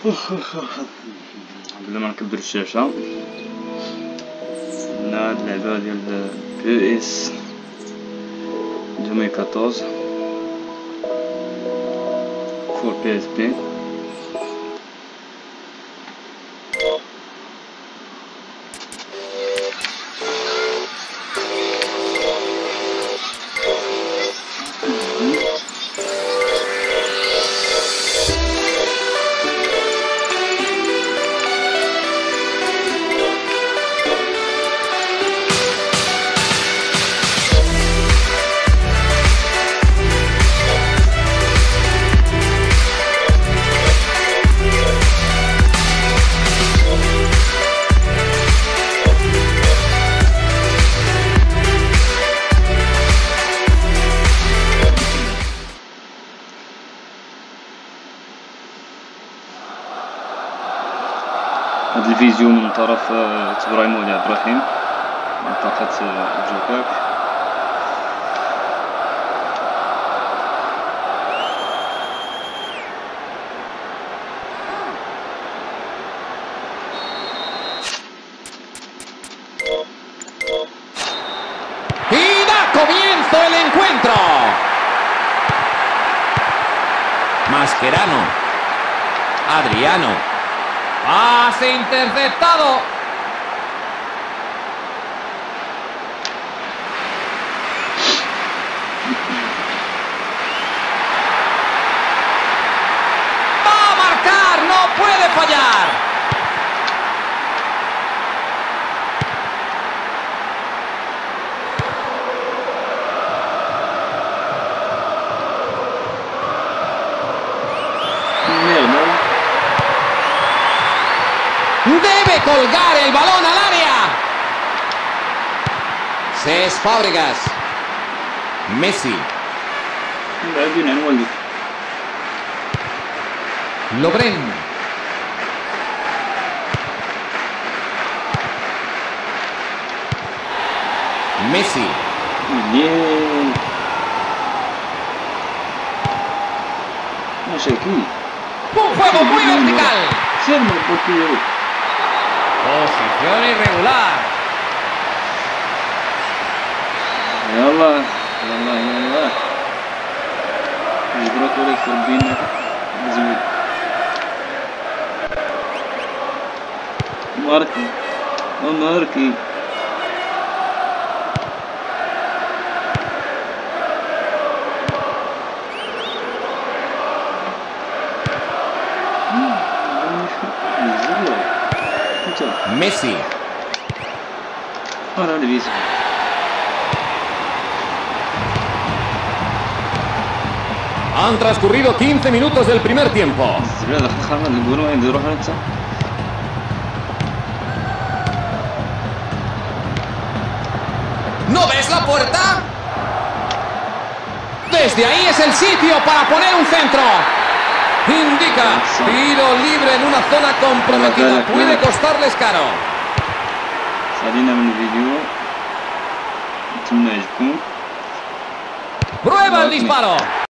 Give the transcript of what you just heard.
قبل ما نكبر الشاشة قلنا هاد اللعبة ديال بي اس 2014 فور بي اس بي. هاد الفيديو من طرف تبراهيم ولي عبد الرحيم منطقة جوكاك. Y da comienzo el encuentro. Mascherano. Adriano. Pase interceptado. Va a marcar, no puede fallar. Debe colgar el balón al área. Cesc Fábregas. Messi. Lovren. Messi. Un juego muy vertical. Posición irregular. يلا يلا يلا يضربوا لك ربينا زوين ماركي ماركي Messi. Ahora le dice. Han transcurrido 15 minutos del primer tiempo. ¿No ves la puerta? Desde ahí es el sitio para poner un centro. Indica tiro libre en una zona comprometida. Puede costarles caro. Prueba el disparo.